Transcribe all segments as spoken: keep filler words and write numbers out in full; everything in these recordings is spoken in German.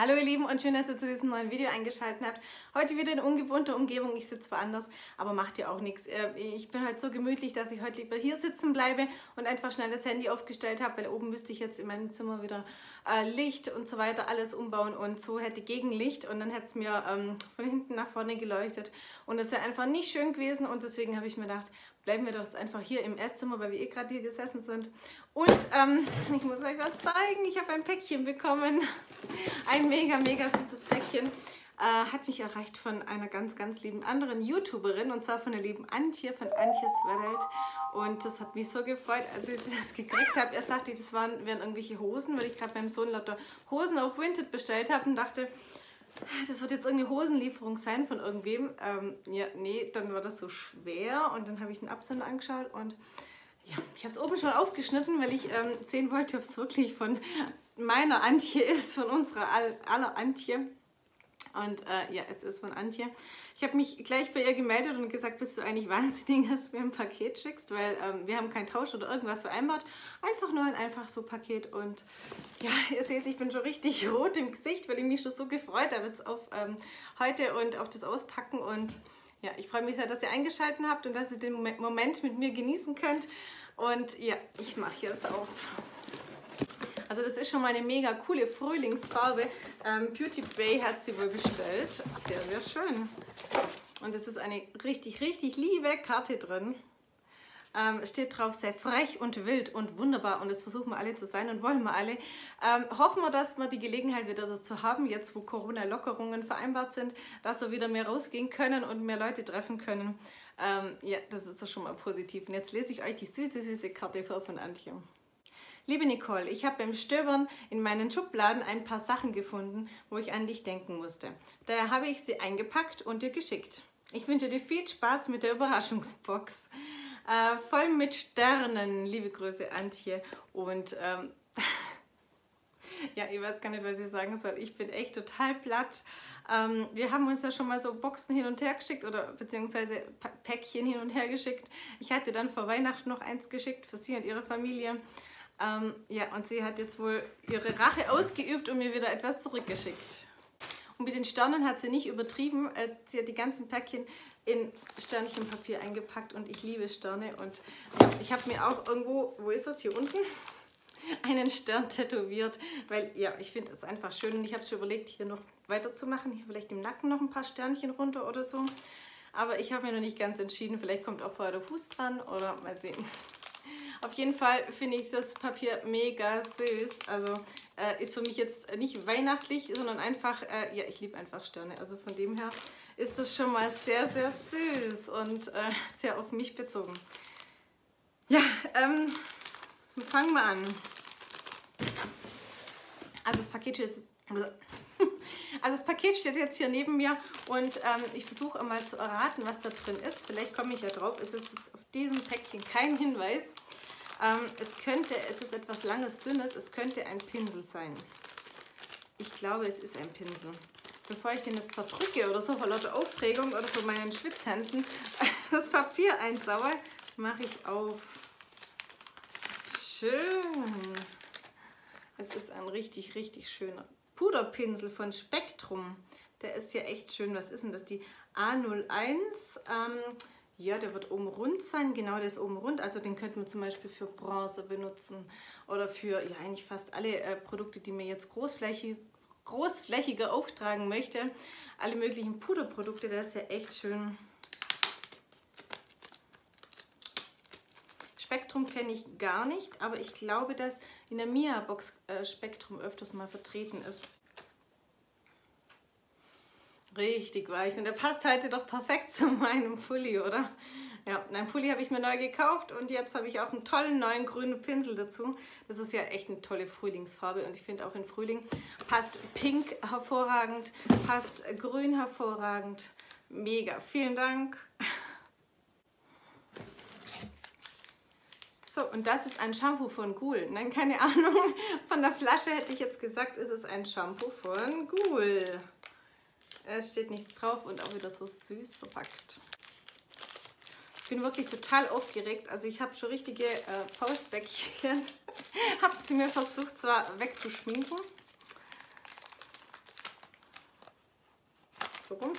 Hallo ihr Lieben und schön, dass ihr zu diesem neuen Video eingeschaltet habt. Heute wieder in ungewohnter Umgebung. Ich sitze zwar anders, aber macht ja auch nichts. Ich bin halt so gemütlich, dass ich heute lieber hier sitzen bleibe und einfach schnell das Handy aufgestellt habe, weil oben müsste ich jetzt in meinem Zimmer wieder äh, Licht und so weiter alles umbauen und so hätte Gegenlicht und dann hätte es mir ähm, von hinten nach vorne geleuchtet und das wäre einfach nicht schön gewesen und deswegen habe ich mir gedacht, bleiben wir doch jetzt einfach hier im Esszimmer, weil wir eh gerade hier gesessen sind. Und ähm, ich muss euch was zeigen. Ich habe ein Päckchen bekommen. Ein mega, mega süßes Päckchen. Äh, hat mich erreicht von einer ganz, ganz lieben anderen YouTuberin. Und zwar von der lieben Antje, von Antjes Welt. Und das hat mich so gefreut, als ich das gekriegt habe. Erst dachte ich, das waren, wären irgendwelche Hosen, weil ich gerade beim Sohn lauter Hosen auf Vinted bestellt habe. Und dachte, das wird jetzt irgendeine Hosenlieferung sein von irgendwem. Ähm, ja, nee, dann war das so schwer und dann habe ich den Absender angeschaut und ja, ich habe es oben schon aufgeschnitten, weil ich ähm, sehen wollte, ob es wirklich von meiner Antje ist, von unserer aller Antje. Und äh, ja, es ist von Antje. Ich habe mich gleich bei ihr gemeldet und gesagt, bist du eigentlich wahnsinnig, dass du mir ein Paket schickst, weil ähm, wir haben keinen Tausch oder irgendwas vereinbart. Einfach nur ein einfach so Paket und ja, ihr seht, ich bin schon richtig rot im Gesicht, weil ich mich schon so gefreut habe jetzt auf ähm, heute und auf das Auspacken und ja, ich freue mich sehr, dass ihr eingeschaltet habt und dass ihr den Moment mit mir genießen könnt und ja, ich mache jetzt auf. Also das ist schon mal eine mega coole Frühlingsfarbe. Ähm, Beauty Bay hat sie wohl bestellt. Sehr, sehr schön. Und es ist eine richtig, richtig liebe Karte drin. Ähm, es steht drauf, sei frech und wild und wunderbar. Und das versuchen wir alle zu sein und wollen wir alle. Ähm, hoffen wir, dass wir die Gelegenheit wieder dazu haben, jetzt wo Corona-Lockerungen vereinbart sind, dass wir wieder mehr rausgehen können und mehr Leute treffen können. Ähm, ja, das ist doch schon mal positiv. Und jetzt lese ich euch die süße, süße Karte vor von Antje. Liebe Nicole, ich habe beim Stöbern in meinen Schubladen ein paar Sachen gefunden, wo ich an dich denken musste. Daher habe ich sie eingepackt und dir geschickt. Ich wünsche dir viel Spaß mit der Überraschungsbox. Äh, voll mit Sternen, liebe Grüße Antje. Und ähm, ja, ich weiß gar nicht, was ich sagen soll. Ich bin echt total platt. Ähm, wir haben uns ja schon mal so Boxen hin und her geschickt oder beziehungsweise Päckchen hin und her geschickt. Ich hatte dann vor Weihnachten noch eins geschickt für sie und ihre Familie. Ähm, ja, und sie hat jetzt wohl ihre Rache ausgeübt und mir wieder etwas zurückgeschickt. Und mit den Sternen hat sie nicht übertrieben. Äh, sie hat die ganzen Päckchen in Sternchenpapier eingepackt und ich liebe Sterne. Und ja, ich habe mir auch irgendwo, wo ist das, hier unten, einen Stern tätowiert, weil ja, ich finde es einfach schön und ich habe schon überlegt, hier noch weiterzumachen. Hier vielleicht im Nacken noch ein paar Sternchen runter oder so. Aber ich habe mir noch nicht ganz entschieden, vielleicht kommt auch vorher der Fuß dran oder mal sehen. Auf jeden Fall finde ich das Papier mega süß. Also äh, ist für mich jetzt nicht weihnachtlich, sondern einfach, äh, ja, ich liebe einfach Sterne. Also von dem her ist das schon mal sehr, sehr süß und äh, sehr auf mich bezogen. Ja, ähm, fangen wir an. Also das Paket steht jetzt, also das Paket steht jetzt hier neben mir und ähm, ich versuche einmal zu erraten, was da drin ist. Vielleicht komme ich ja drauf. Es ist jetzt auf diesem Päckchen kein Hinweis. Ähm, es könnte, es ist etwas langes, dünnes, es könnte ein Pinsel sein. Ich glaube, es ist ein Pinsel. Bevor ich den jetzt zerdrücke oder so vor lauter Aufregung oder von meinen Schwitzhänden das Papier einsauge, mache ich auf. Schön. Es ist ein richtig, richtig schöner Puderpinsel von Spektrum. Der ist ja echt schön. Was ist denn das? Die A null eins. Ähm, ja, der wird oben rund sein. Genau, der ist oben rund. Also den könnte man zum Beispiel für Bronze benutzen. Oder für ja eigentlich fast alle äh, Produkte, die man jetzt großflächig, großflächiger auftragen möchte. Alle möglichen Puderprodukte. Der ist ja echt schön. Spektrum kenne ich gar nicht, aber ich glaube, dass in der Mia-Box äh, Spektrum öfters mal vertreten ist. Richtig weich und der passt heute doch perfekt zu meinem Pulli, oder? Ja, einen Pulli habe ich mir neu gekauft und jetzt habe ich auch einen tollen neuen grünen Pinsel dazu. Das ist ja echt eine tolle Frühlingsfarbe und ich finde auch in Frühling passt Pink hervorragend, passt Grün hervorragend. Mega, vielen Dank. So, und das ist ein Shampoo von Ghoul. Nein, keine Ahnung. Von der Flasche hätte ich jetzt gesagt, ist es ein Shampoo von Ghoul. Es steht nichts drauf und auch wieder so süß verpackt. Ich bin wirklich total aufgeregt. Also ich habe schon richtige äh, Pausbäckchen. Habe sie mir versucht zwar wegzuschminken. So rum.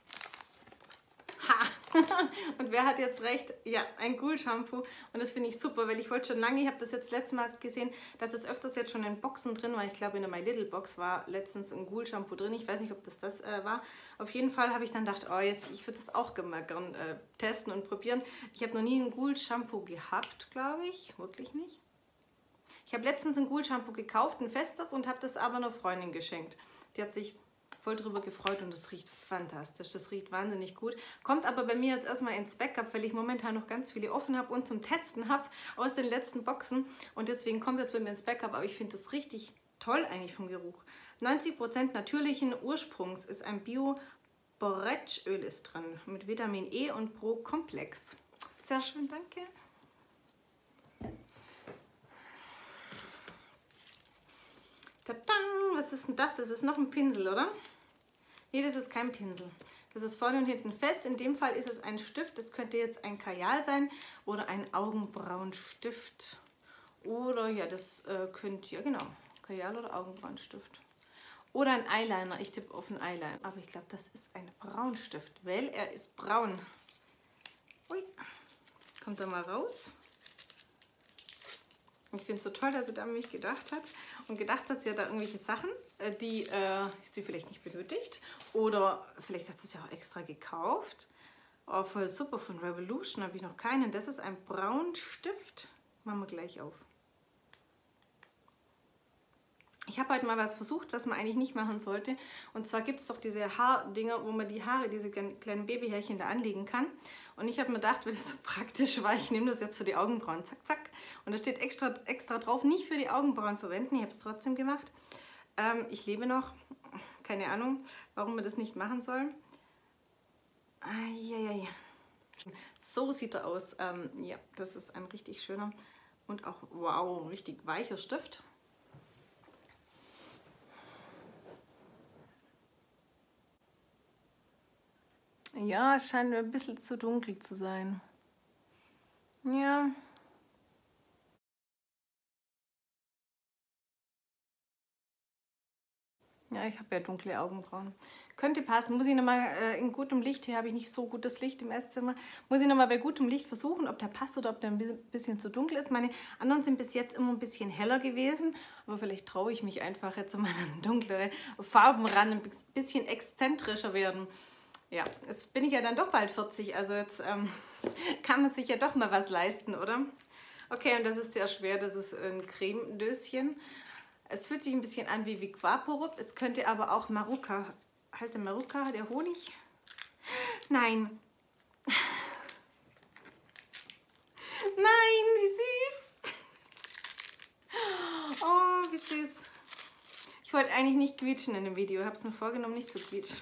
Ha! Und wer hat jetzt recht? Ja, ein Ghoul-Shampoo. Und das finde ich super, weil ich wollte schon lange, ich habe das jetzt letztes Mal gesehen, dass es öfters jetzt schon in Boxen drin war. Ich glaube, in der My Little Box war letztens ein Ghoul-Shampoo drin. Ich weiß nicht, ob das das äh, war. Auf jeden Fall habe ich dann gedacht, oh, jetzt, ich würde das auch gerne gern, äh, testen und probieren. Ich habe noch nie ein Ghoul-Shampoo gehabt, glaube ich. Wirklich nicht. Ich habe letztens ein Ghoul-Shampoo gekauft, ein festes, und habe das aber einer Freundin geschenkt. Die hat sich voll drüber gefreut und das riecht fantastisch. Das riecht wahnsinnig gut. Kommt aber bei mir jetzt erstmal ins Backup, weil ich momentan noch ganz viele offen habe und zum Testen habe aus den letzten Boxen. Und deswegen kommt das bei mir ins Backup. Aber ich finde das richtig toll eigentlich vom Geruch. neunzig Prozent natürlichen Ursprungs ist ein Bio-Borretschöl ist drin mit Vitamin E und Pro-Komplex. Sehr schön, danke. Tada! Was ist denn das? Das ist noch ein Pinsel, oder? Nee, das ist kein Pinsel. Das ist vorne und hinten fest. In dem Fall ist es ein Stift. Das könnte jetzt ein Kajal sein oder ein Augenbrauenstift. Oder, ja, das äh, könnte, ja genau, Kajal oder Augenbrauenstift. Oder ein Eyeliner. Ich tippe auf einen Eyeliner. Aber ich glaube, das ist ein Braunstift, weil er ist braun. Ui, kommt er mal raus. Ich finde es so toll, dass sie da an mich gedacht hat. Und gedacht hat, sie hat da irgendwelche Sachen, die äh, sie vielleicht nicht benötigt. Oder vielleicht hat sie es ja auch extra gekauft. Oh, voll super, von Revolution habe ich noch keinen. Das ist ein Braunstift. Machen wir gleich auf. Ich habe heute mal was versucht, was man eigentlich nicht machen sollte. Und zwar gibt es doch diese Haardinger, wo man die Haare, diese kleinen Babyhärchen da anlegen kann. Und ich habe mir gedacht, weil das so praktisch war, ich nehme das jetzt für die Augenbrauen. Zack, zack. Und da steht extra, extra drauf, nicht für die Augenbrauen verwenden. Ich habe es trotzdem gemacht. Ähm, ich lebe noch. Keine Ahnung, warum man das nicht machen soll. Eieiei. So sieht er aus. Ähm, ja, das ist ein richtig schöner und auch, wow, richtig weicher Stift. Ja, es scheint mir ein bisschen zu dunkel zu sein. Ja. Ja, ich habe ja dunkle Augenbrauen. Könnte passen. Muss ich nochmal äh, in gutem Licht, hier habe ich nicht so gutes Licht im Esszimmer, muss ich nochmal bei gutem Licht versuchen, ob der passt oder ob der ein bisschen zu dunkel ist. Meine anderen sind bis jetzt immer ein bisschen heller gewesen, aber vielleicht traue ich mich einfach jetzt mal an dunklere Farben ran, ein bisschen exzentrischer werden. Ja, jetzt bin ich ja dann doch bald vierzig, also jetzt ähm, kann man sich ja doch mal was leisten, oder? Okay, und das ist sehr schwer, das ist ein Cremedöschen. Es fühlt sich ein bisschen an wie Vaporub, es könnte aber auch Maruka, heißt der Maruka, der Honig? Nein. Nein, wie süß. Oh, wie süß. Ich wollte eigentlich nicht quietschen in dem Video, ich habe es mir vorgenommen, nicht zu quietschen.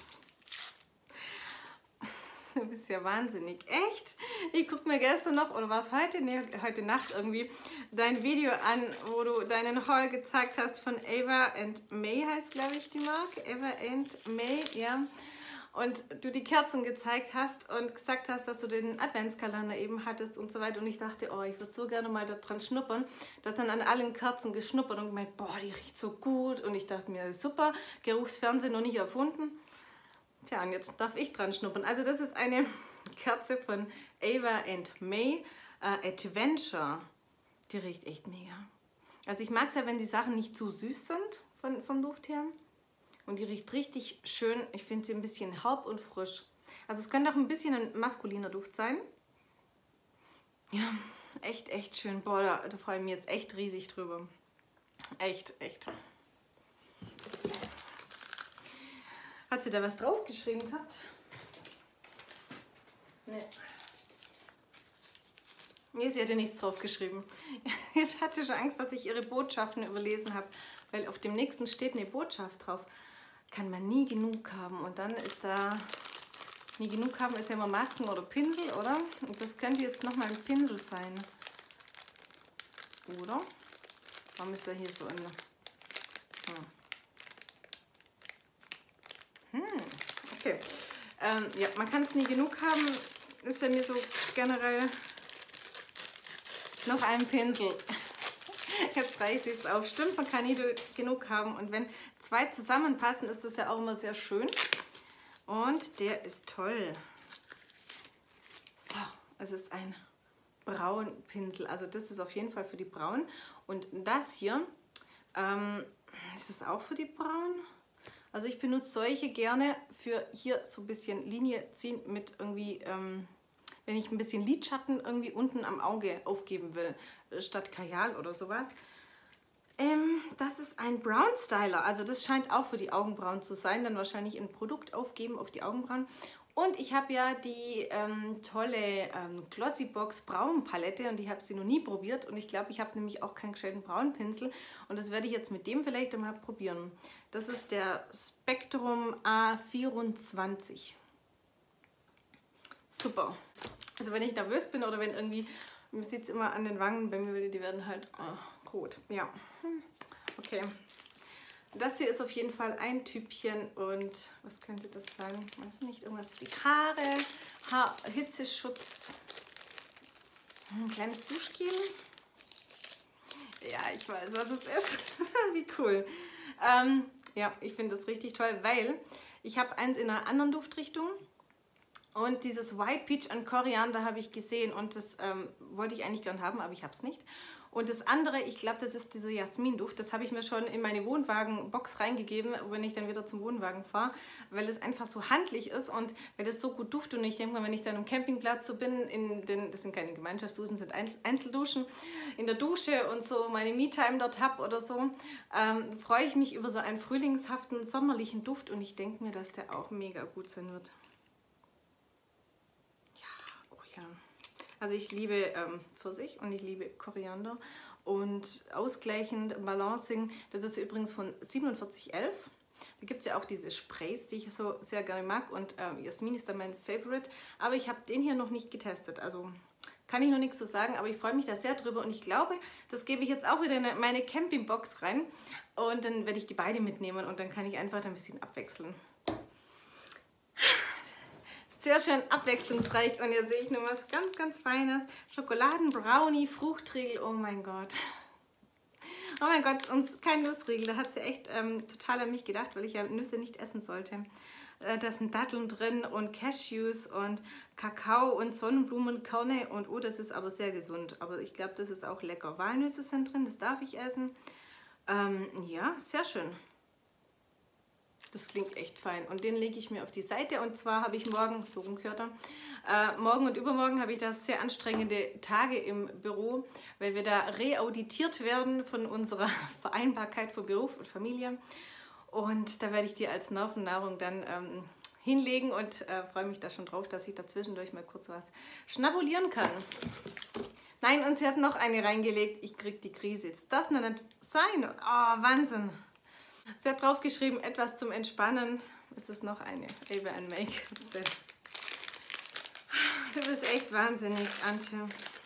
Du bist ja wahnsinnig. Echt? Ich gucke mir gestern noch, oder war es heute? Nee, heute Nacht irgendwie, dein Video an, wo du deinen Haul gezeigt hast von Ava and May, heißt glaube ich die Marke. Ava and May, ja. Und du die Kerzen gezeigt hast und gesagt hast, dass du den Adventskalender eben hattest und so weiter. Und ich dachte, oh, ich würde so gerne mal da dran schnuppern. Das dann an allen Kerzen geschnuppert und gemeint, boah, die riecht so gut. Und ich dachte mir, super, Geruchsfernsehen noch nicht erfunden. Tja, und jetzt darf ich dran schnuppern. Also das ist eine Kerze von Ava and May äh, Adventure. Die riecht echt mega. Also ich mag es ja, wenn die Sachen nicht zu süß sind von, vom Duft her. Und die riecht richtig schön. Ich finde sie ein bisschen herb und frisch. Also es könnte auch ein bisschen ein maskuliner Duft sein. Ja, echt, echt schön. Boah, da, da freue ich mich jetzt echt riesig drüber. Echt, echt. Hat sie da was draufgeschrieben gehabt? Nee. Nee, sie hatte nichts draufgeschrieben. Ich hatte schon Angst, dass ich ihre Botschaften überlesen habe, weil auf dem nächsten steht eine Botschaft drauf. Kann man nie genug haben. Und dann ist da, nie genug haben ist ja immer Masken oder Pinsel, oder? Und das könnte jetzt nochmal ein Pinsel sein. Oder? Warum ist da hier so ein... Hm. Hm, okay. Ähm, ja, man kann es nie genug haben. Ist bei mir so generell noch ein Pinsel. Jetzt reiße ich es auf. Stimmt, man kann nie genug haben. Und wenn zwei zusammenpassen, ist das ja auch immer sehr schön. Und der ist toll. So, es ist ein Braunpinsel. Also das ist auf jeden Fall für die Brauen. Und das hier, ähm, ist das auch für die Brauen? Also ich benutze solche gerne für hier so ein bisschen Linie ziehen mit irgendwie, ähm, wenn ich ein bisschen Lidschatten irgendwie unten am Auge aufgeben will, statt Kajal oder sowas. Ähm, das ist ein Brown Styler, also das scheint auch für die Augenbrauen zu sein, dann wahrscheinlich ein Produkt aufgeben auf die Augenbrauen. Und ich habe ja die ähm, tolle ähm, Glossybox Braunpalette und ich habe sie noch nie probiert und ich glaube, ich habe nämlich auch keinen gescheiten Braunpinsel und das werde ich jetzt mit dem vielleicht einmal probieren. Das ist der Spectrum A vierundzwanzig. Super. Also wenn ich nervös bin oder wenn irgendwie, man sieht es immer an den Wangen bei mir, die werden halt oh, rot. Ja, okay. Das hier ist auf jeden Fall ein Typchen und was könnte das sein? Weiß nicht, irgendwas für die Haare, Haar Hitzeschutz, ein kleines Duschgel. Ja, ich weiß, was es ist. Wie cool. Ähm, ja, ich finde das richtig toll, weil ich habe eins in einer anderen Duftrichtung. Und dieses White Peach and Koriander habe ich gesehen und das ähm, wollte ich eigentlich gern haben, aber ich habe es nicht. Und das andere, ich glaube, das ist dieser Jasminduft. Das habe ich mir schon in meine Wohnwagenbox reingegeben, wenn ich dann wieder zum Wohnwagen fahre, weil es einfach so handlich ist und weil das so gut duftet. Und ich denke mal, wenn ich dann am Campingplatz so bin, in den, das sind keine Gemeinschaftsduschen, das sind Einzelduschen, in der Dusche und so meine Me-Time dort habe oder so, ähm, freue ich mich über so einen frühlingshaften, sommerlichen Duft und ich denke mir, dass der auch mega gut sein wird. Ja, also ich liebe ähm, Pfirsich und ich liebe Koriander und ausgleichend Balancing, das ist übrigens von siebenundvierzig elf. Da gibt es ja auch diese Sprays, die ich so sehr gerne mag und ähm, Jasmin ist da mein Favorite, aber ich habe den hier noch nicht getestet, also kann ich noch nichts zu sagen, aber ich freue mich da sehr drüber und ich glaube, das gebe ich jetzt auch wieder in meine Campingbox rein und dann werde ich die beide mitnehmen und dann kann ich einfach ein bisschen abwechseln. Sehr schön abwechslungsreich und hier sehe ich noch was ganz, ganz Feines. Schokoladen-Brownie, Fruchtriegel, oh mein Gott. Oh mein Gott, und kein Nussriegel, da hat sie echt ähm, total an mich gedacht, weil ich ja Nüsse nicht essen sollte. Äh, da sind Datteln drin und Cashews und Kakao und Sonnenblumenkerne und oh, das ist aber sehr gesund. Aber ich glaube, das ist auch lecker. Walnüsse sind drin, das darf ich essen. Ähm, ja, sehr schön. Das klingt echt fein und den lege ich mir auf die Seite und zwar habe ich morgen, so gehört er, äh, morgen und übermorgen habe ich da sehr anstrengende Tage im Büro, weil wir da reauditiert werden von unserer Vereinbarkeit von Beruf und Familie und da werde ich die als Nervennahrung dann ähm, hinlegen und äh, freue mich da schon drauf, dass ich da zwischendurch mal kurz was schnabulieren kann. Nein, und sie hat noch eine reingelegt, ich kriege die Krise, das darf noch nicht sein, oh Wahnsinn. Sie hat drauf geschrieben, etwas zum Entspannen. Es ist noch eine Ava and Make. Du bist echt wahnsinnig, Antje.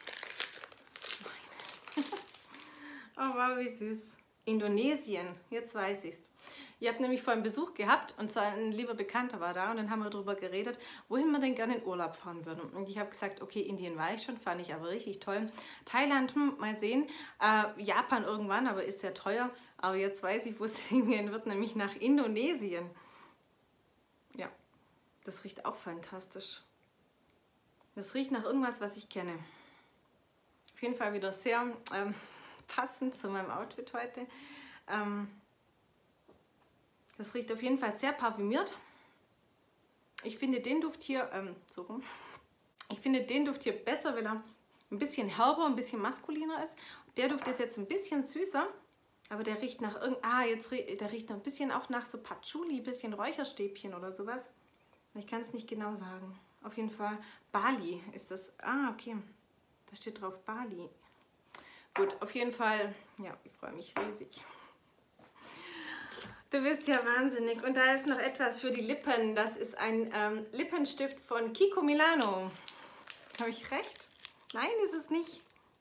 Oh wow, wie süß. Indonesien, jetzt weiß ich's. Ihr habt nämlich vorhin Besuch gehabt und zwar ein lieber Bekannter war da und dann haben wir darüber geredet, wohin wir denn gerne in Urlaub fahren würden. Und ich habe gesagt, okay, Indien war ich schon, fand ich aber richtig toll. Thailand, hm, mal sehen. Äh, Japan irgendwann, aber ist sehr teuer. Aber jetzt weiß ich, wo es hingehen wird, nämlich nach Indonesien. Ja, das riecht auch fantastisch. Das riecht nach irgendwas, was ich kenne. Auf jeden Fall wieder sehr ähm, passend zu meinem Outfit heute. Ähm, das riecht auf jeden Fall sehr parfümiert. Ich finde den Duft hier, ähm, so rum, ich finde den Duft hier besser, wenn er ein bisschen herber, ein bisschen maskuliner ist. Der Duft ist jetzt ein bisschen süßer. Aber der riecht nach irgend, ah, jetzt der riecht noch ein bisschen auch nach so Patchouli, ein bisschen Räucherstäbchen oder sowas. Ich kann es nicht genau sagen. Auf jeden Fall Bali ist das. Ah, okay. Da steht drauf Bali. Gut, auf jeden Fall, ja, ich freue mich riesig. Du bist ja wahnsinnig. Und da ist noch etwas für die Lippen. Das ist ein ähm, Lippenstift von Kiko Milano. Habe ich recht? Nein, ist es nicht.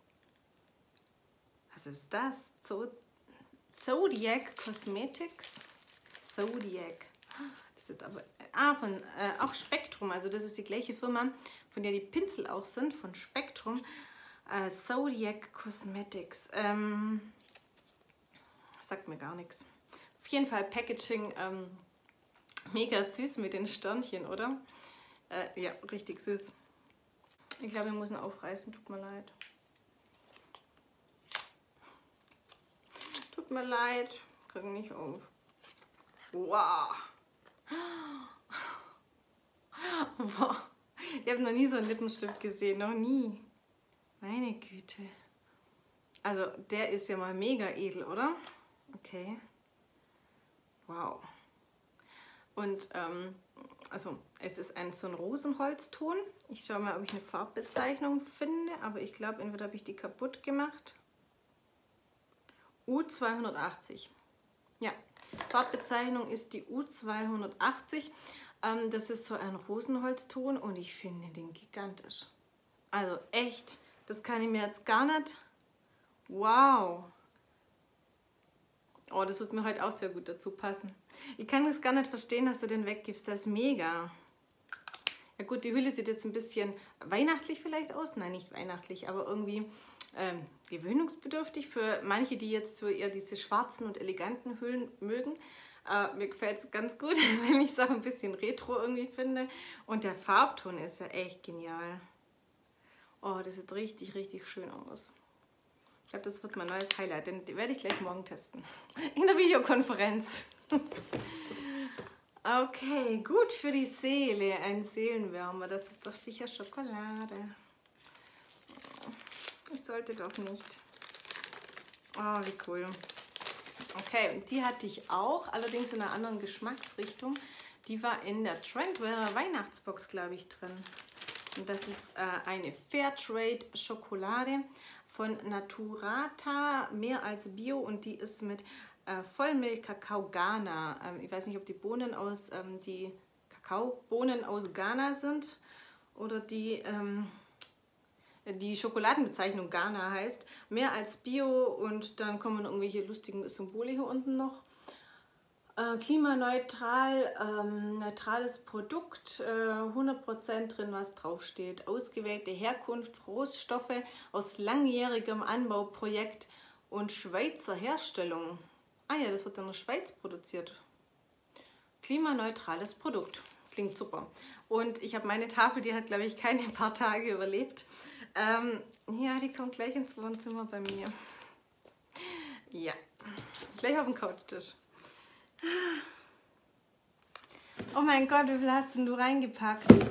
Was ist das? So Zodiac Cosmetics. Zodiac. Das ist aber ah, von äh, auch Spektrum. Also das ist die gleiche Firma, von der die Pinsel auch sind, von Spektrum. Äh, Zodiac Cosmetics. Ähm, sagt mir gar nichts. Auf jeden Fall Packaging ähm, Mega süß mit den Sternchen, oder? Äh, ja, richtig süß. Ich glaube, wir müssen aufreißen, tut mir leid. Tut mir leid, krieg nicht auf. Wow. Wow. Ich habe noch nie so einen Lippenstift gesehen, noch nie. Meine Güte. Also der ist ja mal mega edel, oder? Okay. Wow. Und ähm, also es ist ein so ein Rosenholzton. Ich schaue mal, ob ich eine Farbbezeichnung finde, aber ich glaube, entweder habe ich die kaputt gemacht. U zweihundertachtzig. Ja, Farbbezeichnung ist die U zweihundertachtzig. Ähm, das ist so ein Rosenholzton und ich finde den gigantisch. Also echt, das kann ich mir jetzt gar nicht. Wow. Oh, das wird mir heute auch sehr gut dazu passen. Ich kann das gar nicht verstehen, dass du den weggibst. Das ist mega. Ja gut, die Hülle sieht jetzt ein bisschen weihnachtlich vielleicht aus. Nein, nicht weihnachtlich, aber irgendwie ähm, gewöhnungsbedürftig für manche, die jetzt so eher diese schwarzen und eleganten Hüllen mögen. Äh, mir gefällt es ganz gut, wenn ich es auch ein bisschen retro irgendwie finde. Und der Farbton ist ja echt genial. Oh, das sieht richtig, richtig schön aus. Ich glaube, das wird mein neues Highlight, den werde ich gleich morgen testen. In der Videokonferenz. Okay, gut für die Seele. Ein Seelenwärmer, das ist doch sicher Schokolade. Ich sollte doch nicht. Oh, wie cool. Okay, die hatte ich auch, allerdings in einer anderen Geschmacksrichtung. Die war in der Trendwetter Weihnachtsbox, glaube ich, drin. Und das ist äh, eine Fairtrade Schokolade von Naturata, mehr als Bio, und die ist mit äh, Vollmilch Kakao Ghana. Ähm, ich weiß nicht, ob die Bohnen aus ähm, die Kakaobohnen aus Ghana sind oder die ähm, die Schokoladenbezeichnung Ghana heißt. Mehr als Bio, und dann kommen irgendwelche lustigen Symbole hier unten noch. Äh, klimaneutral, ähm, neutrales Produkt, äh, hundert Prozent drin, was draufsteht. Ausgewählte Herkunft, Rohstoffe aus langjährigem Anbauprojekt und Schweizer Herstellung. Ah ja, das wird in der Schweiz produziert. Klimaneutrales Produkt. Klingt super. Und ich habe meine Tafel, die hat, glaube ich, keine paar Tage überlebt. Ähm, ja, die kommt gleich ins Wohnzimmer bei mir. Ja, gleich auf den Couchtisch. Oh mein Gott, wie viel hast denn du reingepackt? Wahnsinn.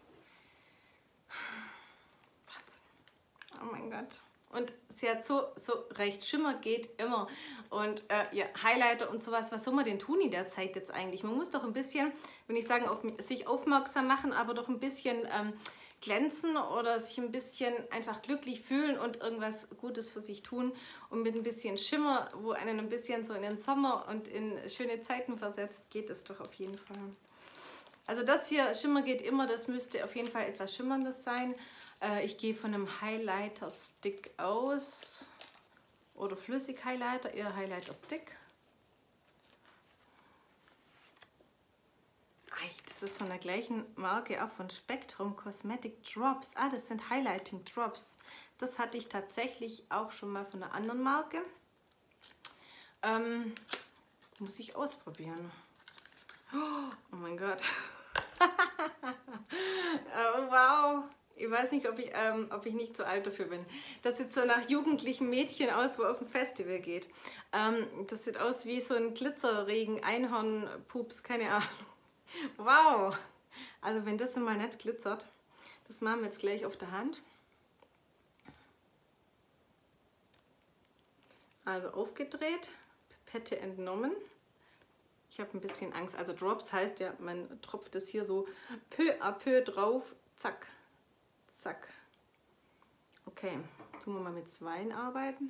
Oh mein Gott. Und sie hat so, so recht. Schimmer geht immer. Und äh, ja, Highlighter und sowas. Was soll man denn tun in der Zeit jetzt eigentlich? Man muss doch ein bisschen, wenn ich sagen, auf sich aufmerksam machen, aber doch ein bisschen ähm, glänzen oder sich ein bisschen einfach glücklich fühlen und irgendwas Gutes für sich tun. Und mit ein bisschen Schimmer, wo einen ein bisschen so in den Sommer und in schöne Zeiten versetzt, geht es doch auf jeden Fall. Also das hier, Schimmer geht immer, das müsste auf jeden Fall etwas Schimmerndes sein. Äh, ich gehe von einem Highlighter-Stick aus. Oder Flüssig-Highlighter, eher Highlighter-Stick. Das ist von der gleichen Marke, auch von Spectrum Cosmetic Drops. Ah, das sind Highlighting Drops. Das hatte ich tatsächlich auch schon mal von einer anderen Marke. Ähm, muss ich ausprobieren. Oh mein Gott. Oh, wow. Ich weiß nicht, ob ich, ähm, ob ich nicht zu alt dafür bin. Das sieht so nach jugendlichen Mädchen aus, wo auf ein Festival geht. Ähm, das sieht aus wie so ein Glitzerregen, Einhornpups, keine Ahnung. Wow! Also wenn das mal nicht glitzert, das machen wir jetzt gleich auf der Hand. Also aufgedreht, Pipette entnommen. Ich habe ein bisschen Angst. Also Drops heißt ja, man tropft es hier so peu à peu drauf. Zack, zack. Okay, tun wir mal mit zweien arbeiten.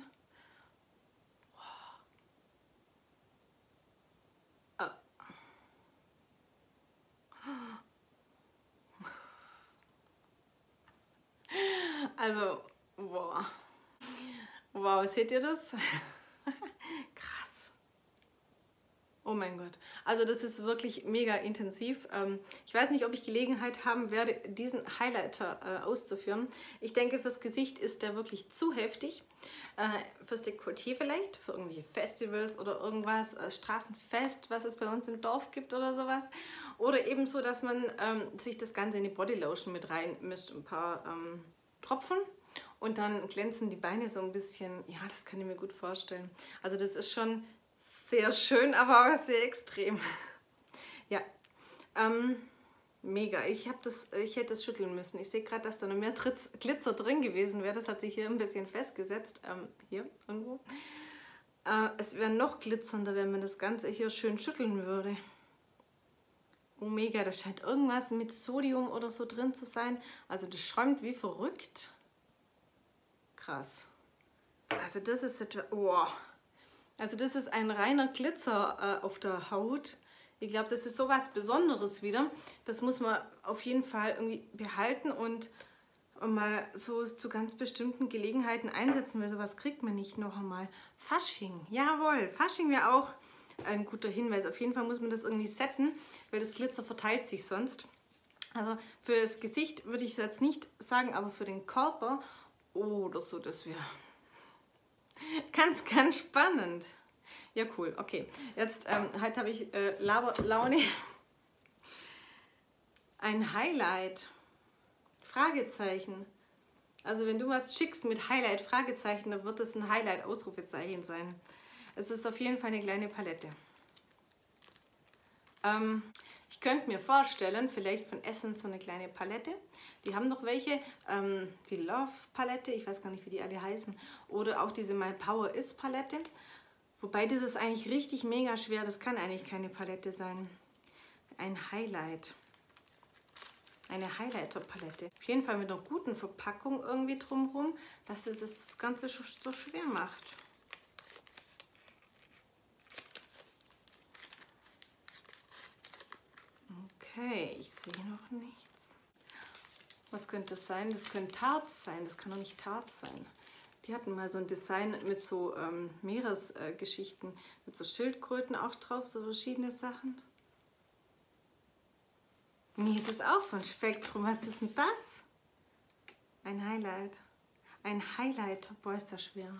Also, wow. Wow, seht ihr das? Krass. Oh Oh mein Gott. Also das ist wirklich mega intensiv. Ich weiß nicht, ob ich Gelegenheit haben werde, diesen Highlighter auszuführen. Ich denke, fürs Gesicht ist der wirklich zu heftig. Fürs Dekolleté vielleicht, für irgendwie Festivals oder irgendwas, Straßenfest, was es bei uns im Dorf gibt oder sowas. Oder eben so, dass man sich das Ganze in die Bodylotion mit reinmischt, ein paar ähm, Tropfen. Und dann glänzen die Beine so ein bisschen. Ja, das kann ich mir gut vorstellen. Also das ist schon sehr schön, aber auch sehr extrem. Ja, ähm, mega. Ich, hab das, ich hätte es schütteln müssen. Ich sehe gerade, dass da noch mehr Tritz, Glitzer drin gewesen wäre. Das hat sich hier ein bisschen festgesetzt. Ähm, hier irgendwo. Äh, es wäre noch glitzernder, wenn man das Ganze hier schön schütteln würde. Oh mega, da scheint irgendwas mit Sodium oder so drin zu sein. Also das schäumt wie verrückt. Krass. Also das ist etwa... Oh. Also das ist ein reiner Glitzer äh, auf der Haut. Ich glaube, das ist sowas Besonderes wieder. Das muss man auf jeden Fall irgendwie behalten und mal so zu ganz bestimmten Gelegenheiten einsetzen, weil sowas kriegt man nicht noch einmal. Fasching, jawohl, Fasching wäre auch ein guter Hinweis. Auf jeden Fall muss man das irgendwie setten, weil das Glitzer verteilt sich sonst. Also für das Gesicht würde ich es jetzt nicht sagen, aber für den Körper oder so, das wäre... Ganz, ganz spannend. Ja, cool. Okay, jetzt ähm, heute habe ich äh, Laune. Ein Highlight. Fragezeichen. Also wenn du was schickst mit Highlight, Fragezeichen, dann wird es ein Highlight, Ausrufezeichen sein. Es ist auf jeden Fall eine kleine Palette. Ähm, ich könnte mir vorstellen, vielleicht von Essence so eine kleine Palette. Die haben noch welche, ähm, die Love Palette, ich weiß gar nicht, wie die alle heißen. Oder auch diese My Power Is Palette. Wobei das ist eigentlich richtig mega schwer, das kann eigentlich keine Palette sein. Ein Highlight. Eine Highlighter-Palette. Auf jeden Fall mit einer guten Verpackung irgendwie drumherum, dass es das Ganze so schwer macht. Okay, ich sehe noch nichts. Was könnte das sein? Das könnte Tarts sein. Das kann doch nicht Tarts sein. Die hatten mal so ein Design mit so ähm, Meeresgeschichten, äh, mit so Schildkröten auch drauf, so verschiedene Sachen. Nee, es ist auch von Spektrum. Was ist denn das? Ein Highlight. Ein Highlighter. Boah, ist das schwer.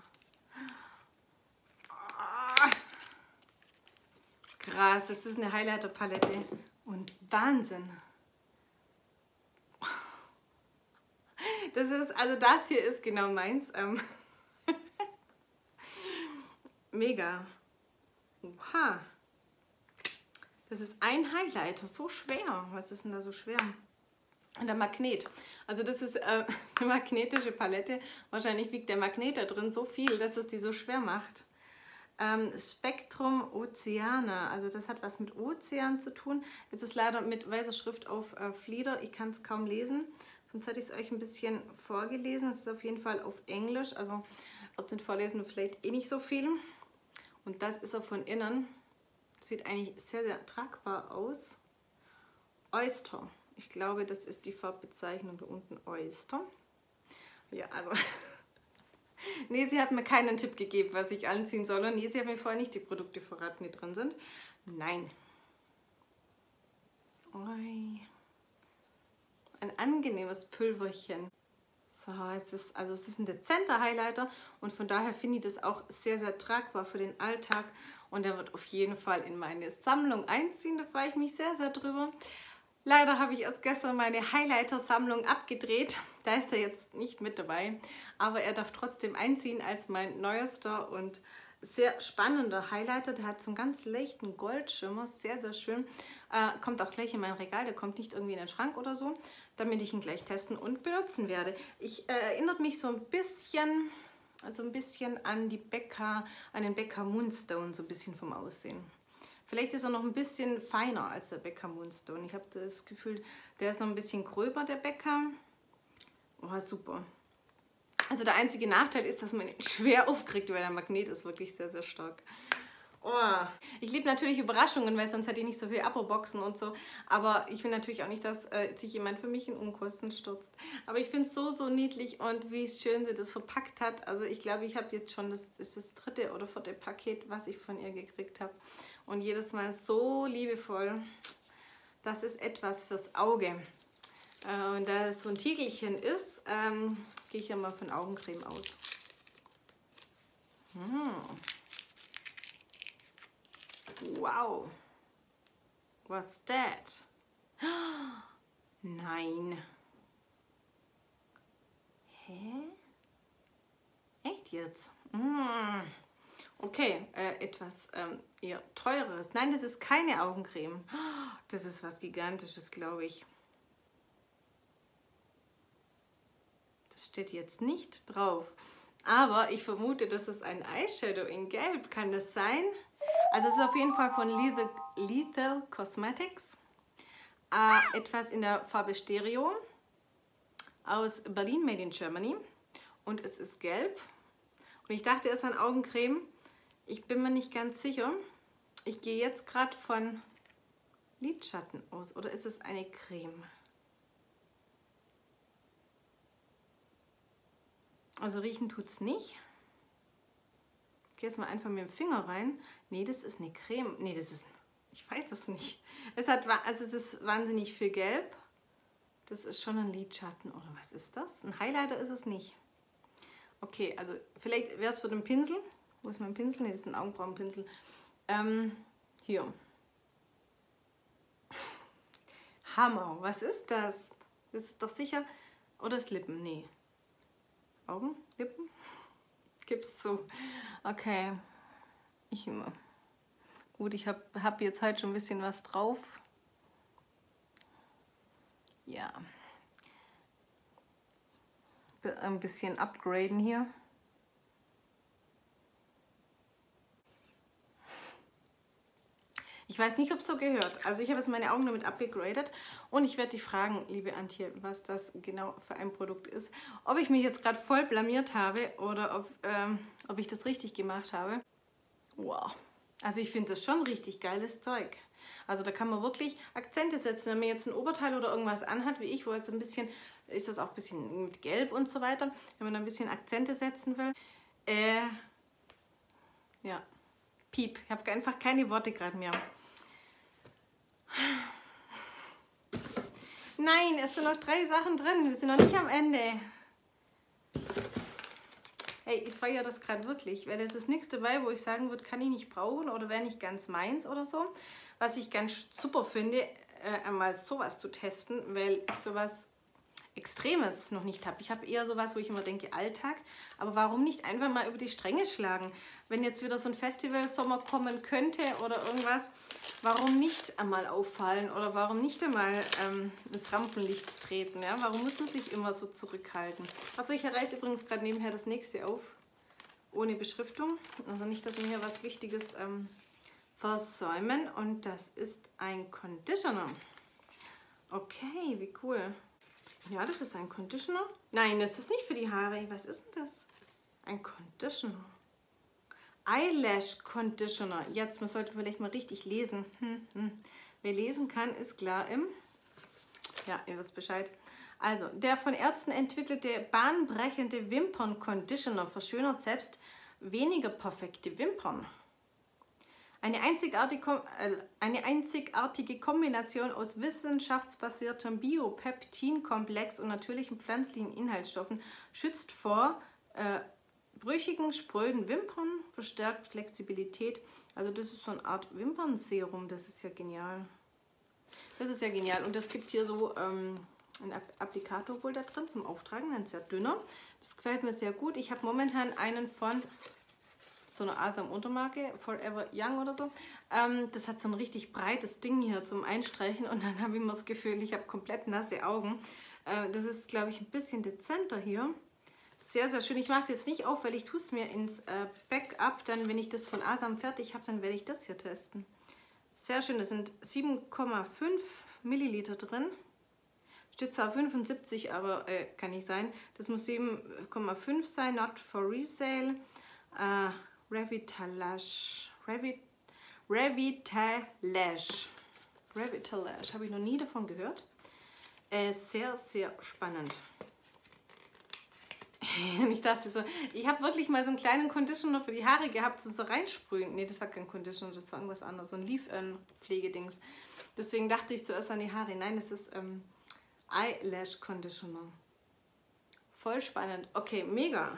Oh. Krass, das ist eine Highlighter-Palette. Und Wahnsinn. Das ist, also das hier ist genau meins. Ähm Mega. Oha. Das ist ein Highlighter, so schwer. Was ist denn da so schwer? Und der Magnet. Also das ist äh, eine magnetische Palette. Wahrscheinlich wiegt der Magnet da drin so viel, dass es die so schwer macht. Ähm, Spektrum Oceana. Also das hat was mit Ozean zu tun. Es ist leider mit weißer Schrift auf äh, Flieder. Ich kann es kaum lesen. Sonst hätte ich es euch ein bisschen vorgelesen. Es ist auf jeden Fall auf Englisch. Also wird es mit Vorlesen vielleicht eh nicht so viel. Und das ist er von innen. Sieht eigentlich sehr, sehr tragbar aus. Oyster. Ich glaube, das ist die Farbbezeichnung da unten. Oyster. Ja, also... Nee, sie hat mir keinen Tipp gegeben, was ich anziehen soll. Und nee, sie hat mir vorher nicht die Produkte verraten, die drin sind. Nein. Oi. Ein angenehmes Pülverchen. So, es ist, also es ist ein dezenter Highlighter und von daher finde ich das auch sehr, sehr tragbar für den Alltag. Und er wird auf jeden Fall in meine Sammlung einziehen. Da freue ich mich sehr, sehr drüber. Leider habe ich erst gestern meine Highlighter-Sammlung abgedreht. Da ist er jetzt nicht mit dabei. Aber er darf trotzdem einziehen als mein neuester und sehr spannender Highlighter. Der hat so einen ganz leichten Goldschimmer. Sehr, sehr schön. Äh, kommt auch gleich in mein Regal. Der kommt nicht irgendwie in den Schrank oder so, damit ich ihn gleich testen und benutzen werde. Ich äh, erinnert mich so ein bisschen, also ein bisschen an die Becca, an den Becca Moonstone, so ein bisschen vom Aussehen. Vielleicht ist er noch ein bisschen feiner als der Becca Moonstone. Ich habe das Gefühl, der ist noch ein bisschen gröber, der Becca. Oh, super. Also der einzige Nachteil ist, dass man ihn schwer aufkriegt, weil der Magnet ist wirklich sehr, sehr stark. Oh. Ich liebe natürlich Überraschungen, weil sonst hätte ich nicht so viel Abo-Boxen und so. Aber ich will natürlich auch nicht, dass äh, sich jemand für mich in Unkosten stürzt. Aber ich finde es so, so niedlich und wie schön sie das verpackt hat. Also ich glaube, ich habe jetzt schon das, das, ist das dritte oder vierte Paket, was ich von ihr gekriegt habe. Und jedes Mal so liebevoll. Das ist etwas fürs Auge. Äh, und da es so ein Tiegelchen ist, ähm, gehe ich ja mal von Augencreme aus. Hm. Wow. What's that? Nein. Hä? Echt jetzt? Mm. Okay, äh, etwas ähm, eher teureres. Nein, das ist keine Augencreme. Das ist was Gigantisches, glaube ich. Das steht jetzt nicht drauf. Aber ich vermute, das ist ein Eyeshadow in Gelb. Kann das sein? Also es ist auf jeden Fall von Lethal, Lethal Cosmetics. Äh, etwas in der Farbe Stereo. Aus Berlin, made in Germany. Und es ist gelb. Und ich dachte, es ist eine Augencreme. Ich bin mir nicht ganz sicher. Ich gehe jetzt gerade von Lidschatten aus. Oder ist es eine Creme? Also riechen tut es nicht. Ich gehe jetzt mal einfach mit dem Finger rein. Nee, das ist eine Creme. Nee, das ist... Ich weiß es nicht. Es hat, also es ist wahnsinnig viel Gelb. Das ist schon ein Lidschatten. Oder was ist das? Ein Highlighter ist es nicht. Okay, also vielleicht wäre es für den Pinsel. Wo ist mein Pinsel? Nee, das ist ein Augenbrauenpinsel. Ähm, hier. Hammer. Was ist das? Das ist doch sicher... Oder ist Lippen? Nee. Augen? Lippen? Gib's zu. Okay. Ich, gut, ich habe hab jetzt halt schon ein bisschen was drauf. Ja. Ein bisschen upgraden hier. Ich weiß nicht, ob es so gehört. Also ich habe jetzt meine Augen damit abgegradet und ich werde dich fragen, liebe Antje, was das genau für ein Produkt ist. Ob ich mich jetzt gerade voll blamiert habe oder ob, ähm, ob ich das richtig gemacht habe. Wow. Also ich finde das schon richtig geiles Zeug. Also da kann man wirklich Akzente setzen. Wenn man jetzt ein Oberteil oder irgendwas anhat, wie ich, wo jetzt ein bisschen, ist das auch ein bisschen mit Gelb und so weiter. Wenn man da ein bisschen Akzente setzen will. Äh, ja. Piep. Ich habe einfach keine Worte gerade mehr. Nein, es sind noch drei Sachen drin. Wir sind noch nicht am Ende. Hey, ich feiere das gerade wirklich, weil es ist nichts dabei, wo ich sagen würde, kann ich nicht brauchen oder wäre nicht ganz meins oder so. Was ich ganz super finde, äh, einmal sowas zu testen, weil ich sowas Extremes noch nicht habe. Ich habe eher sowas, wo ich immer denke, Alltag. Aber warum nicht einfach mal über die Stränge schlagen? Wenn jetzt wieder so ein Festival-Sommer kommen könnte oder irgendwas, warum nicht einmal auffallen oder warum nicht einmal ähm, ins Rampenlicht treten? Ja? Warum muss man sich immer so zurückhalten? Also ich reiße übrigens gerade nebenher das nächste auf, ohne Beschriftung. Also nicht, dass wir hier was Wichtiges ähm, versäumen. Und das ist ein Conditioner. Okay, wie cool. Ja, das ist ein Conditioner. Nein, das ist nicht für die Haare. Was ist denn das? Ein Conditioner. Eyelash Conditioner. Jetzt, man sollte vielleicht mal richtig lesen. Hm, hm. Wer lesen kann, ist klar im... Ja, ihr wisst Bescheid. Also, der von Ärzten entwickelte bahnbrechende Wimpern-Conditioner verschönert selbst weniger perfekte Wimpern. Eine einzigartige, eine einzigartige Kombination aus wissenschaftsbasiertem Biopeptin-Komplex und natürlichen pflanzlichen Inhaltsstoffen schützt vor äh, brüchigen, spröden Wimpern, verstärkt Flexibilität. Also das ist so eine Art Wimpernserum, das ist ja genial. Das ist ja genial und das gibt hier so ähm, einen Applikator wohl da drin zum Auftragen, ein sehr dünner. Das gefällt mir sehr gut. Ich habe momentan einen von... so eine Asam-Untermarke, Forever Young oder so. Ähm, das hat so ein richtig breites Ding hier zum Einstreichen und dann habe ich immer das Gefühl, ich habe komplett nasse Augen. Äh, das ist, glaube ich, ein bisschen dezenter hier. Sehr, sehr schön. Ich mache es jetzt nicht auf, weil ich tue es mir ins äh, Backup. Dann, wenn ich das von Asam fertig habe, dann werde ich das hier testen. Sehr schön, das sind sieben Komma fünf Milliliter drin. Steht zwar fünfundsiebzig, aber äh, kann nicht sein. Das muss sieben Komma fünf sein, not for resale. Äh, Revitalage, Revit, Revitalash. Revitalash, habe ich noch nie davon gehört. Äh, sehr, sehr spannend. Ich dachte so, ich habe wirklich mal so einen kleinen Conditioner für die Haare gehabt, zum so reinsprühen. Nee, das war kein Conditioner, das war irgendwas anderes, so ein Leave-In-Pflegedings. Deswegen dachte ich zuerst an die Haare. Nein, das ist ähm, Eyelash Conditioner. Voll spannend. Okay, mega.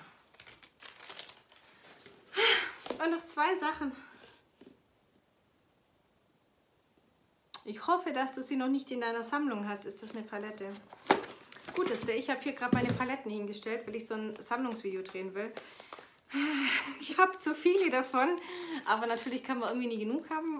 Und noch zwei Sachen. Ich hoffe, dass du sie noch nicht in deiner Sammlung hast. Ist das eine Palette? Gut ist der. Ich habe hier gerade meine Paletten hingestellt, weil ich so ein Sammlungsvideo drehen will. Ich habe zu viele davon, aber natürlich kann man irgendwie nie genug haben.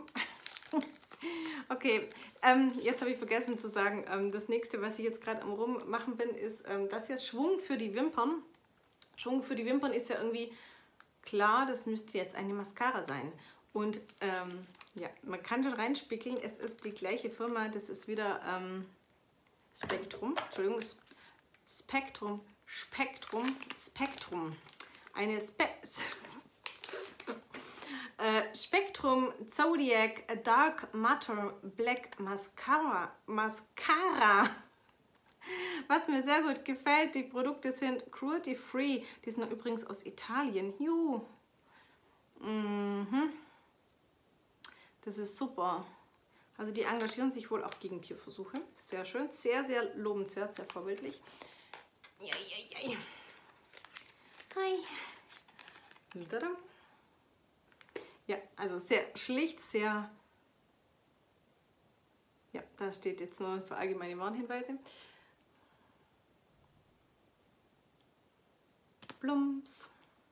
Okay, ähm, jetzt habe ich vergessen zu sagen, ähm, das nächste, was ich jetzt gerade am Rummachen bin, ist ähm, das hier Schwung für die Wimpern. Schwung für die Wimpern ist ja irgendwie klar, das müsste jetzt eine Mascara sein. Und ähm, ja, man kann schon reinspickeln, es ist die gleiche Firma, das ist wieder ähm, Spektrum, Entschuldigung, Spektrum, Spektrum, Spektrum. Eine Spe äh, Spektrum Zodiac Dark Matter Black Mascara. Mascara. Was mir sehr gut gefällt, die Produkte sind cruelty free. Die sind übrigens aus Italien. Juhu. Mhm. Das ist super. Also die engagieren sich wohl auch gegen Tierversuche. Sehr schön, sehr, sehr lobenswert, sehr vorbildlich. Ja, ja, ja. Hi. Ja, also sehr schlicht, sehr... Ja, da steht jetzt nur so allgemeine Warnhinweise. Plumps.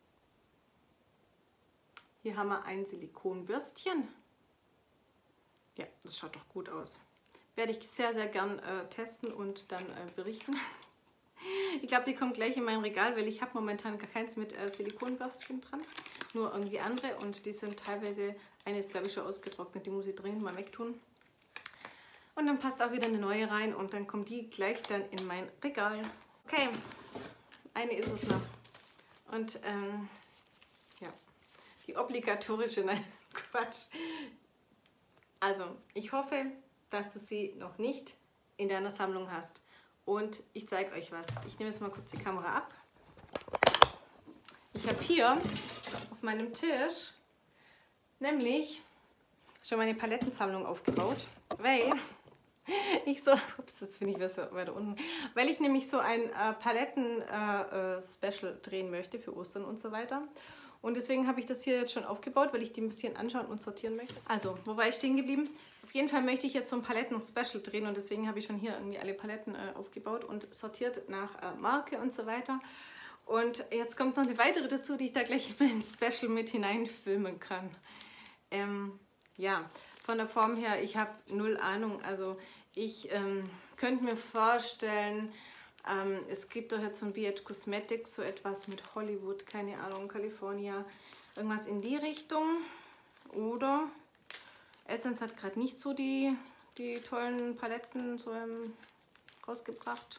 Hier haben wir ein Silikonbürstchen. Ja, das schaut doch gut aus. Werde ich sehr, sehr gern äh, testen und dann äh, berichten. Ich glaube, die kommt gleich in mein Regal, weil ich habe momentan gar keins mit äh, Silikonbürstchen dran. Nur irgendwie andere und die sind teilweise, eine ist glaube ich schon ausgetrocknet, die muss ich dringend mal wegtun. Und dann passt auch wieder eine neue rein und dann kommt die gleich dann in mein Regal. Okay, eine ist es noch. Und ähm, ja, die obligatorische, nein, Quatsch. Also, ich hoffe, dass du sie noch nicht in deiner Sammlung hast. Und ich zeige euch was. Ich nehme jetzt mal kurz die Kamera ab. Ich habe hier auf meinem Tisch nämlich schon meine Palettensammlung aufgebaut, weil ich so, ups, jetzt bin ich weiter unten, weil ich nämlich so ein äh, Paletten-Special äh, drehen möchte für Ostern und so weiter. Und deswegen habe ich das hier jetzt schon aufgebaut, weil ich die ein bisschen anschauen und sortieren möchte. Also, wo war ich stehen geblieben? Auf jeden Fall möchte ich jetzt so ein Paletten-Special drehen und deswegen habe ich schon hier irgendwie alle Paletten äh, aufgebaut und sortiert nach äh, Marke und so weiter. Und jetzt kommt noch eine weitere dazu, die ich da gleich in mein Special mit hineinfilmen kann. Ähm, ja, von der Form her, ich habe null Ahnung. Also ich ähm, könnte mir vorstellen, ähm, es gibt doch jetzt von B H Cosmetics so etwas mit Hollywood, keine Ahnung, California, irgendwas in die Richtung. Oder Essence hat gerade nicht so die, die tollen Paletten so ähm, rausgebracht.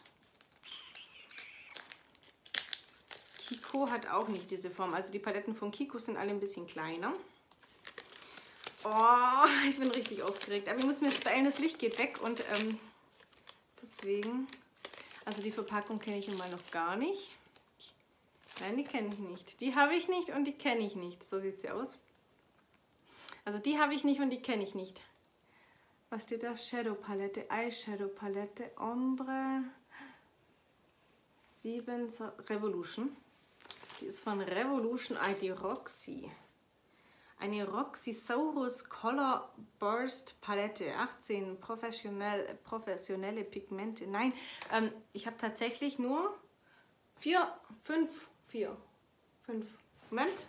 Kiko hat auch nicht diese Form. Also die Paletten von Kiko sind alle ein bisschen kleiner. Oh, ich bin richtig aufgeregt. Aber ich muss mir jetzt beeilen, das Licht geht weg und ähm, deswegen... Also die Verpackung kenne ich mal noch gar nicht. Nein, die kenne ich nicht. Die habe ich nicht und die kenne ich nicht. So sieht sie aus. Also die habe ich nicht und die kenne ich nicht. Was steht da? Shadow Palette, Eyeshadow Palette, Ombre, sieben Revolution. Die ist von Revolution, ah, die Roxy. Eine Roxysaurus Color Burst Palette, achtzehn professionell, professionelle Pigmente. Nein, ähm, ich habe tatsächlich nur vier, fünf, vier, fünf. Moment.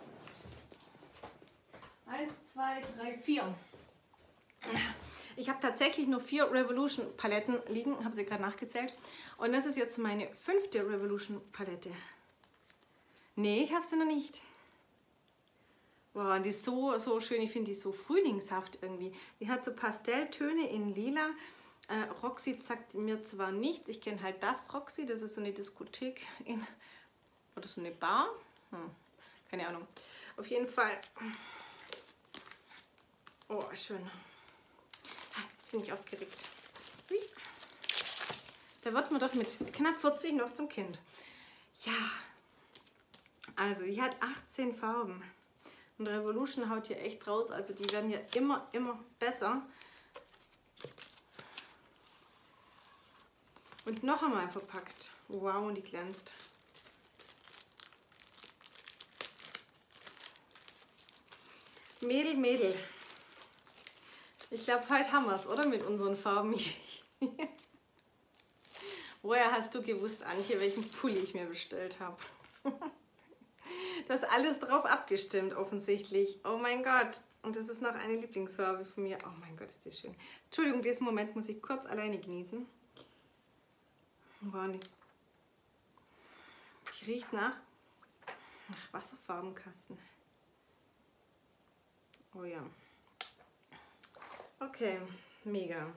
Eins, zwei, drei, vier. Ich habe tatsächlich nur vier Revolution Paletten liegen, habe sie gerade nachgezählt. Und das ist jetzt meine fünfte Revolution Palette. Nee, ich habe sie noch nicht. Boah, die ist so, so schön. Ich finde die so frühlingshaft irgendwie. Die hat so Pastelltöne in lila. Äh, Roxy sagt mir zwar nichts. Ich kenne halt das Roxy. Das ist so eine Diskothek in, oder so eine Bar. Hm, keine Ahnung. Auf jeden Fall. Oh, schön. Jetzt bin ich aufgeregt. Hui. Da wird man doch mit knapp vierzig noch zum Kind. Ja, also die hat achtzehn Farben. Und Revolution haut hier echt raus. Also die werden ja immer, immer besser. Und noch einmal verpackt. Wow, und die glänzt. Mädel, Mädel. Ich glaube, heute haben wir es, oder? Mit unseren Farben. Woher hast du gewusst, Antje, welchen Pulli ich mir bestellt habe? Du hast alles drauf abgestimmt, offensichtlich. Oh mein Gott. Und das ist noch eine Lieblingsfarbe von mir. Oh mein Gott, ist die schön. Entschuldigung, diesen Moment muss ich kurz alleine genießen. Wow, die, die riecht nach, nach Wasserfarbenkasten. Oh ja. Okay, mega.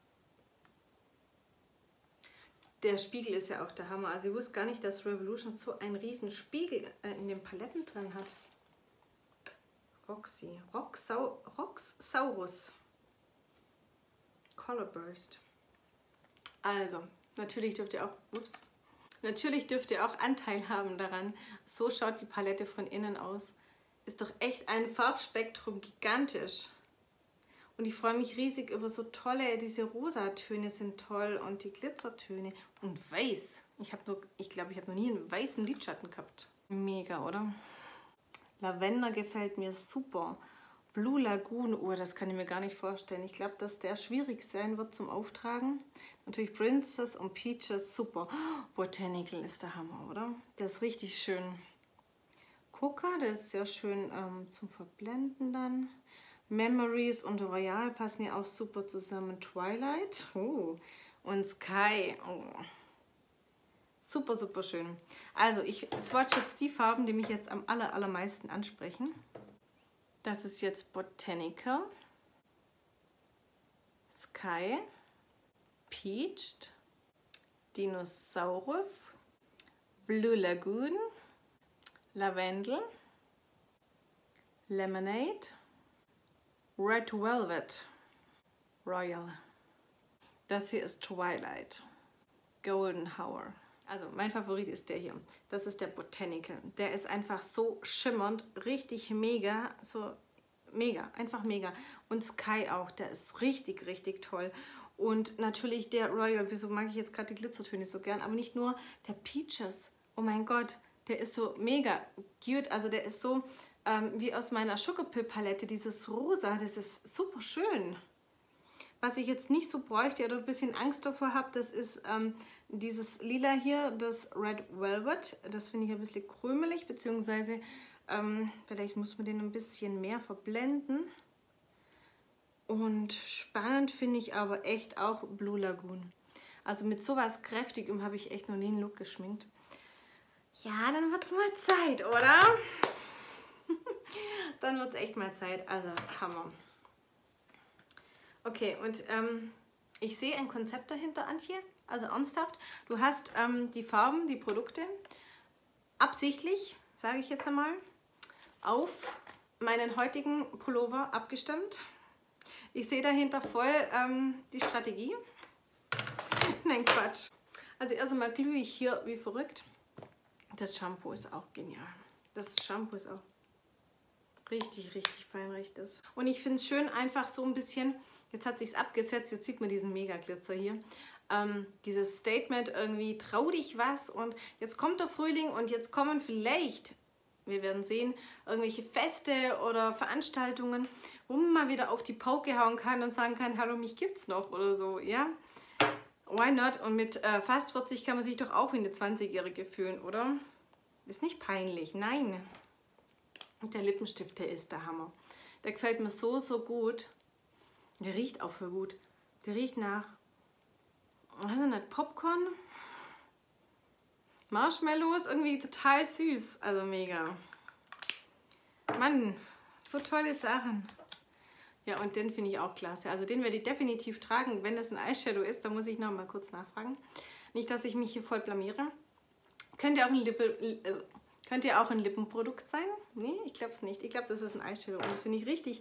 Der Spiegel ist ja auch der Hammer. Also ich wusste gar nicht, dass Revolution so einen riesen Spiegel äh, in den Paletten drin hat. Roxy, Roxau, Roxsaurus. Color Burst. Also, natürlich dürft ihr auch, ups, natürlich dürft ihr auch Anteil haben daran. So schaut die Palette von innen aus. Ist doch echt ein Farbspektrum gigantisch. Und ich freue mich riesig über so tolle, diese Rosatöne sind toll und die Glitzertöne. Und weiß. Ich habe nur, ich glaube, ich habe noch nie einen weißen Lidschatten gehabt. Mega, oder? Lavender gefällt mir super. Blue Lagoon, oh, das kann ich mir gar nicht vorstellen. Ich glaube, dass der schwierig sein wird zum Auftragen. Natürlich Princess und Peaches, super. Oh, Botanical ist der Hammer, oder? Der ist richtig schön. Coca, der ist sehr schön ähm, zum Verblenden dann. Memories und Royal passen ja auch super zusammen. Twilight oh. Und Sky. Oh. Super, super schön. Also ich swatch jetzt die Farben, die mich jetzt am aller, allermeisten ansprechen. Das ist jetzt Botanical, Sky, Peached, Dinosaurus, Blue Lagoon, Lavendel, Lemonade, Red Velvet, Royal. Das hier ist Twilight, Golden Hour. Also mein Favorit ist der hier. Das ist der Botanical. Der ist einfach so schimmernd, richtig mega, so mega, einfach mega. Und Sky auch, der ist richtig, richtig toll. Und natürlich der Royal, wieso mag ich jetzt gerade die Glitzertöne so gern, aber nicht nur der Peaches. Oh mein Gott, der ist so mega cute, also der ist so ähm, wie aus meiner Sugarpill Palette, dieses Rosa, das ist super schön. Was ich jetzt nicht so bräuchte oder ein bisschen Angst davor habe, das ist ähm, dieses Lila hier, das Red Velvet. Das finde ich ein bisschen krümelig, beziehungsweise ähm, vielleicht muss man den ein bisschen mehr verblenden. Und spannend finde ich aber echt auch Blue Lagoon. Also mit sowas Kräftigem habe ich echt noch nie einen Look geschminkt. Ja, dann wird es mal Zeit, oder? Dann wird es echt mal Zeit. Also Hammer. Okay, und ähm, ich sehe ein Konzept dahinter, Antje, also ernsthaft. Du hast ähm, die Farben, die Produkte absichtlich, sage ich jetzt einmal, auf meinen heutigen Pullover abgestimmt. Ich sehe dahinter voll ähm, die Strategie. Nein, Quatsch. Also erst einmal glühe ich hier wie verrückt. Das Shampoo ist auch genial. Das Shampoo ist auch richtig, richtig fein, richtig. Und ich finde es schön, einfach so ein bisschen, jetzt hat sich's abgesetzt, jetzt sieht man diesen Mega-Glitzer hier. Ähm, dieses Statement irgendwie, trau dich was und jetzt kommt der Frühling und jetzt kommen vielleicht, wir werden sehen, irgendwelche Feste oder Veranstaltungen, wo man mal wieder auf die Pauke hauen kann und sagen kann, hallo, mich gibt's noch oder so, ja? Why not? Und mit äh, fast vierzig kann man sich doch auch wie eine zwanzigjährige fühlen, oder? Ist nicht peinlich, nein. Und der Lippenstift, der ist der Hammer. Der gefällt mir so, so gut. Der riecht auch voll gut. Der riecht nach, also nicht Popcorn, Marshmallows, irgendwie total süß. Also mega. Mann, so tolle Sachen. Ja, und den finde ich auch klasse. Also den werde ich definitiv tragen. Wenn das ein Eyeshadow ist, dann muss ich noch mal kurz nachfragen. Nicht, dass ich mich hier voll blamiere. Könnte auch ein Lippe... Äh, Könnte ja auch ein Lippenprodukt sein? Nee, ich glaube es nicht. Ich glaube, das ist ein Eyeshadow und das finde ich richtig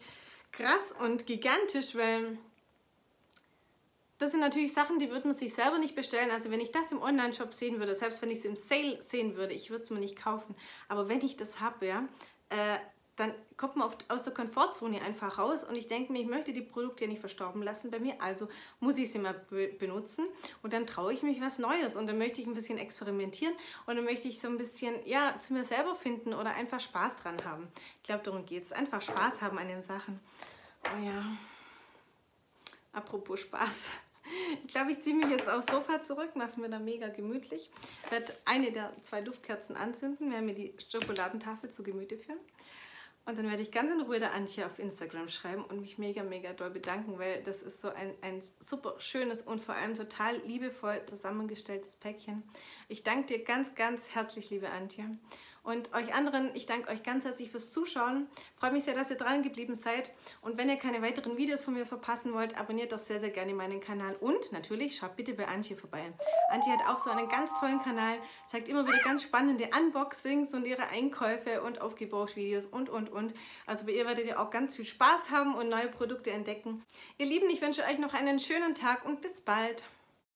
krass und gigantisch, weil das sind natürlich Sachen, die würde man sich selber nicht bestellen. Also wenn ich das im Online-Shop sehen würde, selbst wenn ich es im Sale sehen würde, ich würde es mir nicht kaufen. Aber wenn ich das habe, ja, äh, dann kommt man oft aus der Komfortzone einfach raus und ich denke mir, ich möchte die Produkte ja nicht verstorben lassen bei mir, also muss ich sie mal be benutzen und dann traue ich mich was Neues und dann möchte ich ein bisschen experimentieren und dann möchte ich so ein bisschen, ja, zu mir selber finden oder einfach Spaß dran haben. Ich glaube, darum geht es, einfach Spaß haben an den Sachen. Oh ja, apropos Spaß. Ich glaube, ich ziehe mich jetzt aufs Sofa zurück, mache es mir da mega gemütlich. Ich werde eine der zwei Duftkerzen anzünden, werde mir die Schokoladentafel zu Gemüte führen. Und dann werde ich ganz in Ruhe der Antje auf Instagram schreiben und mich mega, mega doll bedanken, weil das ist so ein, ein super schönes und vor allem total liebevoll zusammengestelltes Päckchen. Ich danke dir ganz, ganz herzlich, liebe Antje. Und euch anderen, ich danke euch ganz herzlich fürs Zuschauen. Freue mich sehr, dass ihr dran geblieben seid. Und wenn ihr keine weiteren Videos von mir verpassen wollt, abonniert doch sehr, sehr gerne meinen Kanal. Und natürlich schaut bitte bei Antje vorbei. Antje hat auch so einen ganz tollen Kanal, zeigt immer wieder ganz spannende Unboxings und ihre Einkäufe und Aufgebrauchsvideos und, und, und. Also bei ihr werdet ihr auch ganz viel Spaß haben und neue Produkte entdecken. Ihr Lieben, ich wünsche euch noch einen schönen Tag und bis bald.